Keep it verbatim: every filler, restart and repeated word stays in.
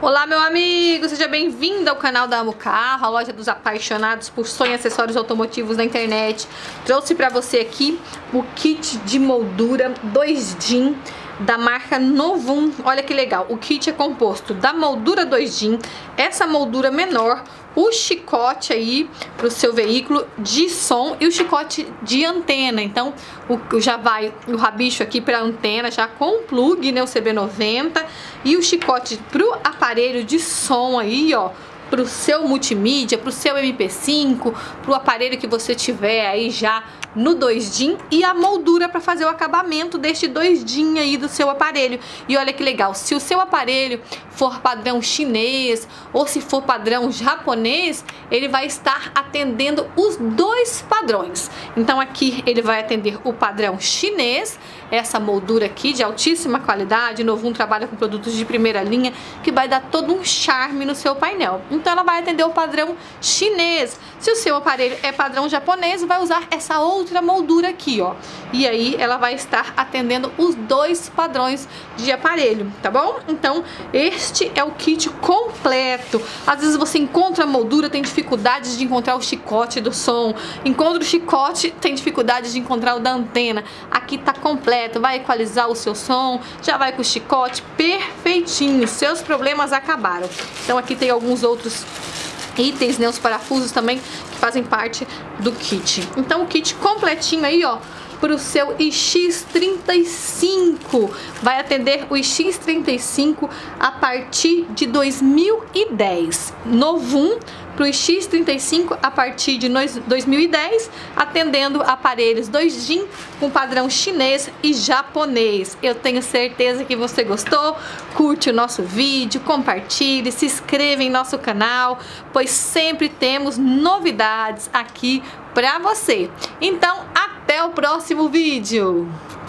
Olá, meu amigo, seja bem-vindo ao canal da Amo Carro, a loja dos apaixonados por sonhos e acessórios automotivos na internet. Trouxe para você aqui o kit de moldura dois D I N da marca Novum. Olha que legal, o kit é composto da moldura dois D I N, essa moldura menor, o chicote aí para o seu veículo de som e o chicote de antena. Então o, já vai o rabicho aqui para antena já com o plug, né, o C B noventa, e o chicote para o aparelho de som aí, ó, para o seu multimídia, para o seu M P cinco, para o aparelho que você tiver aí já no dois D I N, e a moldura para fazer o acabamento deste dois D I N aí do seu aparelho. E olha que legal, se o seu aparelho for padrão chinês ou se for padrão japonês, ele vai estar atendendo os dois padrões. Então aqui ele vai atender o padrão chinês, essa moldura aqui de altíssima qualidade. Novum trabalha com produtos de primeira linha que vai dar todo um charme no seu painel. Então ela vai atender o padrão chinês. Se o seu aparelho é padrão japonês, vai usar essa outra moldura aqui, ó. E aí ela vai estar atendendo os dois padrões de aparelho, tá bom? Então este é o kit completo. Às vezes você encontra a moldura, tem dificuldades de encontrar o chicote do som, encontra o chicote, tem dificuldade de encontrar o da antena. Aqui tá completo, vai equalizar o seu som, já vai com o chicote perfeitinho, seus problemas acabaram. Então aqui tem alguns outros itens, né, os parafusos também que fazem parte do kit. Então o kit completinho aí, ó, para o seu I X trinta e cinco, vai atender o I X trinta e cinco a partir de dois mil e dez. Novum para o I X trinta e cinco a partir de dois mil e dez, atendendo aparelhos dois D I N com padrão chinês e japonês. Eu tenho certeza que você gostou. Curte o nosso vídeo, compartilhe, se inscreva em nosso canal, pois sempre temos novidades aqui para você. Então, até o próximo vídeo!